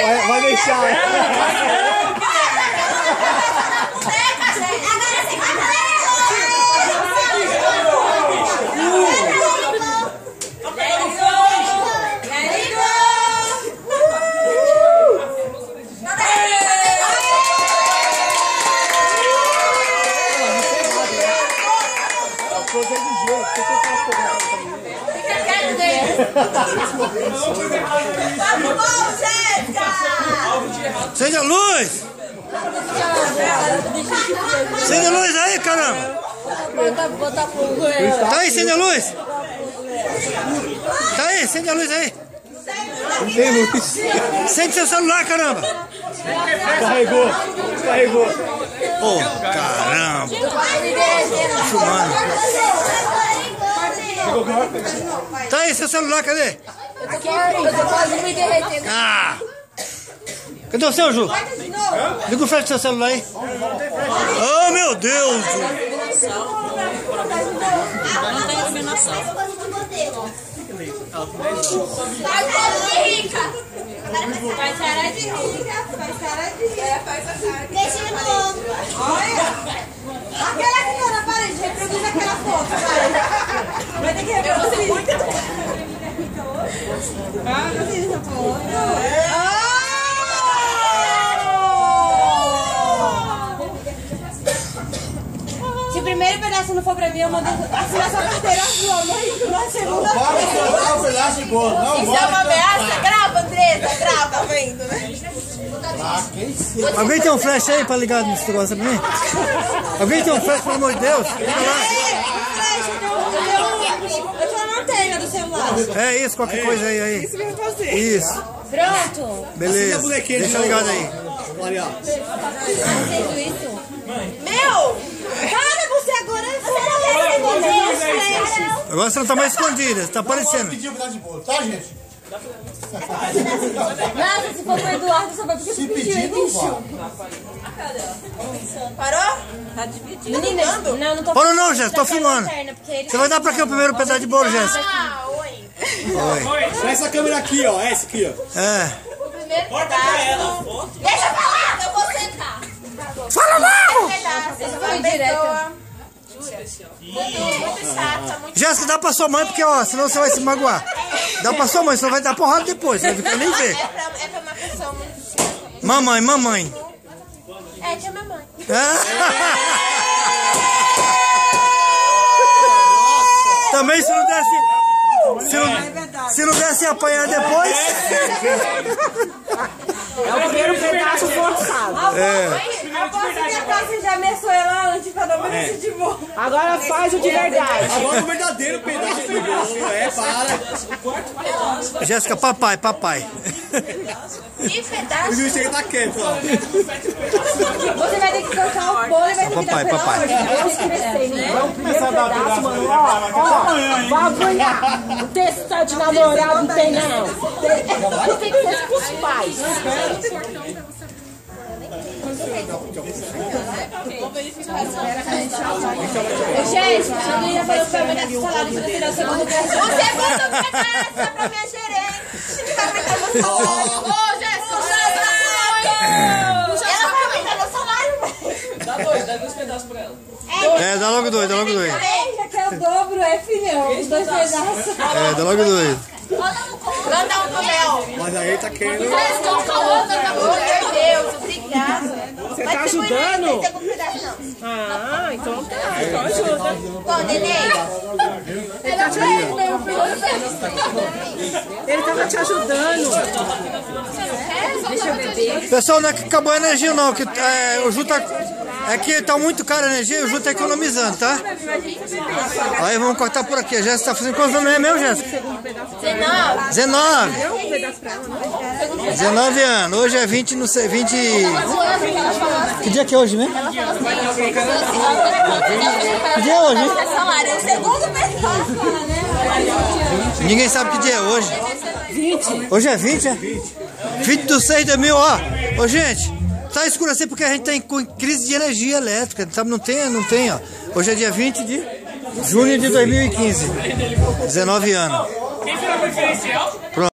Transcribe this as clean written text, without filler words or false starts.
Vai deixar. Acende a luz! Acende a luz aí, caramba! Tá aí, acende a luz! Tá aí, acende a luz aí! Não tem luz. Acende seu celular, caramba! Carregou. Ô, caramba! Fumando! Tá aí, seu celular, cadê? Eu tô quase me derretendo. Ah! Cadê o seu, Ju? Liga o flash do seu celular aí. Oh, meu Deus! Não tem iluminação. Faz cara de rica. Faz a cara. Deixa de novo. Olha. Aquela que tá na parede, reproduz aquela foto, vai. Vai ter que reproduzir. Ah, não tem essa foto. Se o primeiro pedaço não for pra mim, eu mando assinar sua carteira azul, mãe. Na segunda Para o pedaço de bolo. Não, isso é uma ameaça? Grava, Andressa, grava, tá vendo, né? Alguém tem um flash aí pra ligar nesse negócio pra mim? Alguém tem um flash, pelo amor de Deus? Liga lá. Eu tô na antena do celular. É isso, qualquer coisa aí. Isso que eu vou fazer. Isso. Pronto. Beleza. Deixa ligado aí. Acendo isso. Meu! Para você agora! Agora você não tá mais escondida, tá aparecendo. Pediu um pedaço de bolo, tá, gente? Nossa, se for pro Eduardo, só vai porque Se tu pediu, pedir, não bicho. Parou? Tá dividindo. Menina, não tô... Parou não, Jéssica, tô filmando. Você vai dar pra quem o primeiro pedaço de bolo, Jéssica? Ah, oi. Oi. Essa câmera aqui, ó. Essa aqui, ó. É. O primeiro pedaço... Deixa eu falar, eu vou sentar. Fala logo! Esse foi direto. Jéssica, dá pra sua mãe, porque ó, senão você vai se magoar. Dá pra sua mãe, senão vai dar porrada depois, você vai ficar nem ver. É pra uma pessoa muito... Mamãe. É, tinha mamãe. Também se não desse... Se não desse apanhar depois... É o primeiro pedaço forçado. Aposto que a Tássia já ameaçou ela antes pra não merecer de bolo. Agora faz o de verdade. Agora o verdadeiro pedaço de bolo. Para. Jéssica, papai. Que pedaço? O juiz chega tá quieto, ó. Você vai ter que cortar o bolo e vai ter que dar pela Papai. Vamos começar a dar pedaço, mano. Ó, vai apanhar. O texto tá de namorado, não tem não. Tem que ser com os pais. Gente, a menina falou pra mim nessa salada de tirar o segundo pedaço. O segundo pedaço é pra minha gerente. Que vai aumentar meu salário. Ô, Jéssica, ela vai aumentar meu salário. Dá dois pedaços pra ela. É, dá logo dois. Já que é o dobro, é filhão. Os dois pedaços. É, dá logo dois. Manda um pro Léo. Mas aí tá querendo. Vocês estão falando, pelo amor de Deus. Obrigada. Você tá ajudando? Não tem segundo pedaço, não. Ah, então tá. Então ajuda. Bom, neném. Ele tava te ajudando. Deixa eu beber. Pessoal, não é que acabou a energia não, que o Ju tá... É que tá muito cara a energia e o Ju tá economizando, tá? Aí vamos cortar por aqui. A Jéssica tá fazendo quantos anos é meu, Jéssica? 19. 19 anos. Hoje é 20, não sei, 20... Que dia que é hoje mesmo? Que dia é hoje, hein? Salário, o segundo pedaço. Ninguém sabe que dia é hoje. 20. Hoje é 20, é? 20 do 6 de mil, ó. Ô, gente, tá escuro assim porque a gente tá em crise de energia elétrica, sabe? Não tem, ó. Hoje é dia 20 de junho de 2015. 19 anos. Pronto.